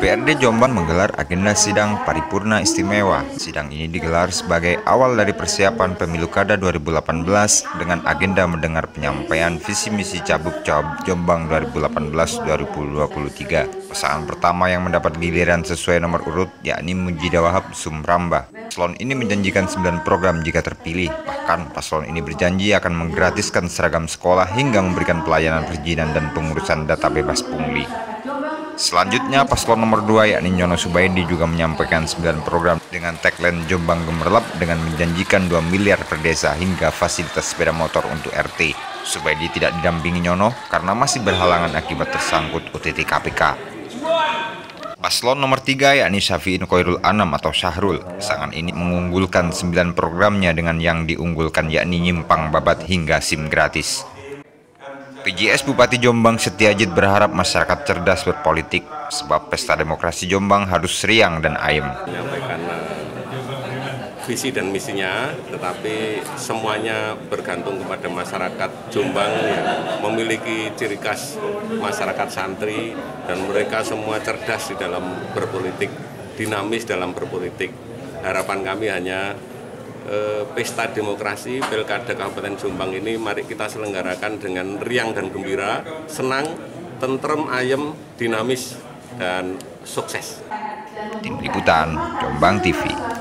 DPRD Jombang menggelar agenda sidang paripurna istimewa. Sidang ini digelar sebagai awal dari persiapan pemilu Kada 2018 dengan agenda mendengar penyampaian visi misi Cagup Cawagup Jombang 2018-2023. Pasangan pertama yang mendapat giliran sesuai nomor urut yakni Mujida Wahab Sumramba. Paslon ini menjanjikan 9 program jika terpilih. Bahkan paslon ini berjanji akan menggratiskan seragam sekolah hingga memberikan pelayanan perizinan dan pengurusan data bebas pungli. Selanjutnya, paslon nomor 2 yakni Nyono Subaidi juga menyampaikan 9 program dengan tagline Jombang Gemerlap dengan menjanjikan 2 miliar per desa hingga fasilitas sepeda motor untuk RT. Subaidi tidak didampingi Nyono karena masih berhalangan akibat tersangkut OTT KPK. Paslon nomor 3 yakni Syafi'in Khairul Anam atau Syahrul. Pasangan ini mengunggulkan 9 programnya dengan yang diunggulkan yakni nyimpang babat hingga SIM gratis. PJS Bupati Jombang Setiajid berharap masyarakat cerdas berpolitik sebab pesta demokrasi Jombang harus riang dan ayem. Menyampaikan visi dan misinya, tetapi semuanya bergantung kepada masyarakat Jombang yang memiliki ciri khas masyarakat santri dan mereka semua cerdas di dalam berpolitik, dinamis dalam berpolitik. Harapan kami hanya pesta demokrasi Pilkada Kabupaten Jombang ini mari kita selenggarakan dengan riang dan gembira, senang, tentrem, ayem, dinamis, dan sukses. Tim Liputan, Jombang TV.